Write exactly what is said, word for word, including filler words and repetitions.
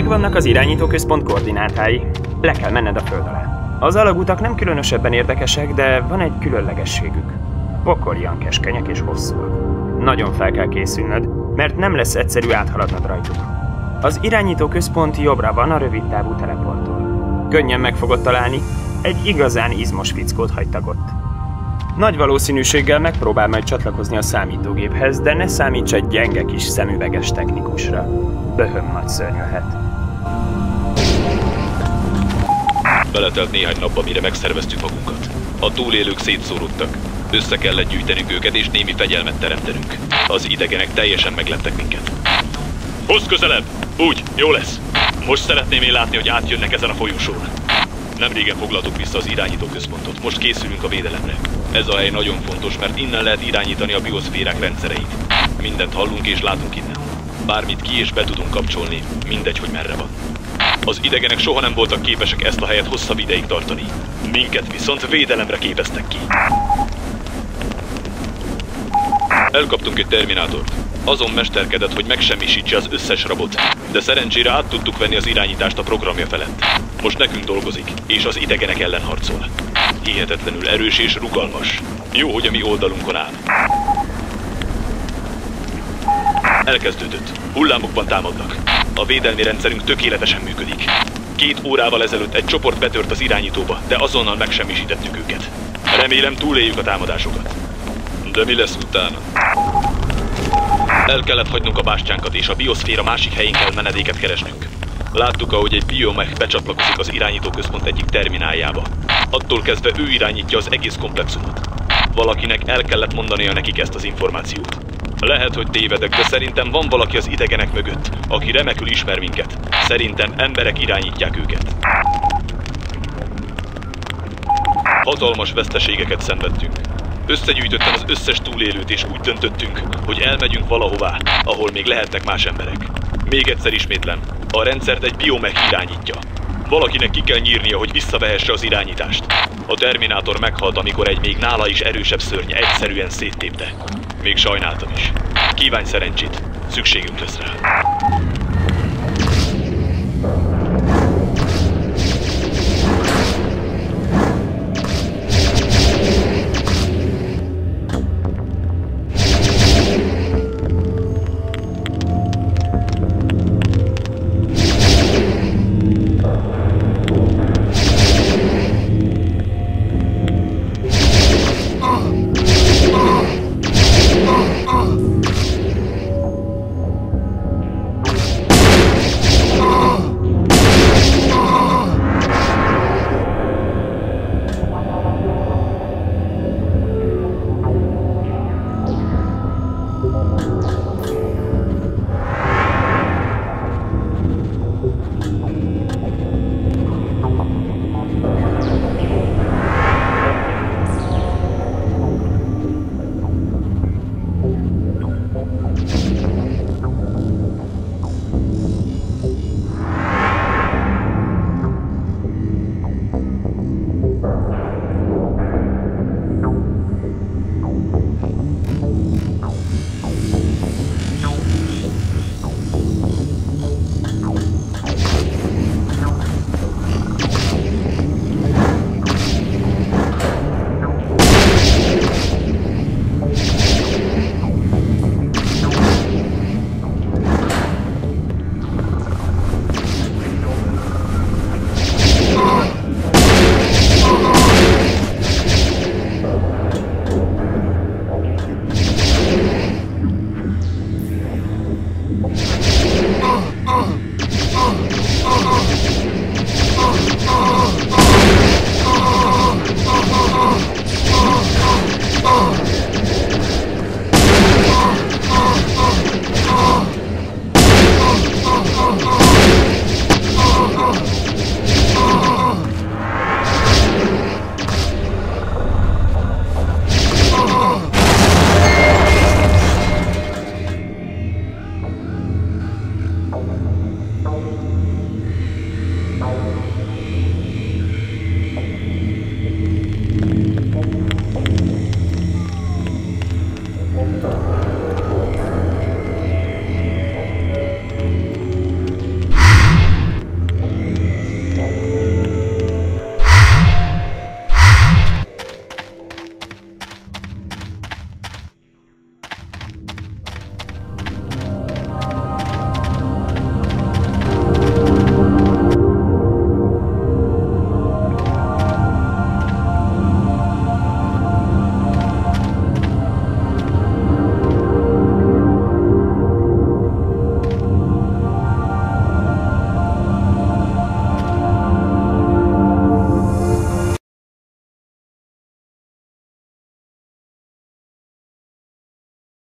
Megvannak az irányítóközpont koordinátái. Le kell menned a föld alá. Az alagutak nem különösebben érdekesek, de van egy különlegességük. Pokolian keskenyek és hosszúak. Nagyon fel kell készülnöd, mert nem lesz egyszerű áthaladnod rajtuk. Az irányítóközpont jobbra van a rövidtávú teleporttól. Könnyen meg fogod találni, egy igazán izmos fickót hagytak ott. Nagy valószínűséggel megpróbál majd csatlakozni a számítógéphez, de ne számíts egy gyenge kis szemüveges technikusra. Böhöm nagy szörnyöhet. Beletelt néhány napba, mire megszerveztük magunkat. A túlélők szétszóródtak. Össze kellett gyűjtenünk őket és némi fegyelmet teremtenünk. Az idegenek teljesen megleptek minket. Hozz közelebb! Úgy, jó lesz! Most szeretném én látni, hogy átjönnek ezen a folyósón. Nem régen foglaltuk vissza az irányítóközpontot, most készülünk a védelemre. Ez a hely nagyon fontos, mert innen lehet irányítani a bioszférák rendszereit. Mindent hallunk és látunk innen. Bármit ki és be tudunk kapcsolni, mindegy, hogy merre van. Az idegenek soha nem voltak képesek ezt a helyet hosszabb ideig tartani. Minket viszont védelemre képeztek ki. Elkaptunk egy terminátort. Azon mesterkedett, hogy megsemmisítse az összes rabot, de szerencsére át tudtuk venni az irányítást a programja felett. Most nekünk dolgozik, és az idegenek ellen harcol. Hihetetlenül erős és rugalmas. Jó, hogy a mi oldalunkon áll. Elkezdődött. Hullámokban támadnak. A védelmi rendszerünk tökéletesen működik. Két órával ezelőtt egy csoport betört az irányítóba, de azonnal megsemmisítettük őket. Remélem túléljük a támadásokat. De mi lesz utána? El kellett hagynunk a bástyánkat, és a bioszféra másik helyén kell menedéket keresnünk. Láttuk, ahogy egy biomech becsatlakozik az irányítóközpont egyik termináljába. Attól kezdve ő irányítja az egész komplexumot. Valakinek el kellett mondania nekik ezt az információt. Lehet, hogy tévedek, de szerintem van valaki az idegenek mögött, aki remekül ismer minket. Szerintem emberek irányítják őket. Hatalmas veszteségeket szenvedtünk. Összegyűjtöttem az összes túlélőt, és úgy döntöttünk, hogy elmegyünk valahová, ahol még lehetnek más emberek. Még egyszer ismétlem, a rendszert egy biomech irányítja. Valakinek ki kell nyírnia, hogy visszavehesse az irányítást. A Terminátor meghalt, amikor egy még nála is erősebb szörny egyszerűen széttépte. Még sajnáltam is. Kívánj szerencsét, szükségünk lesz rá.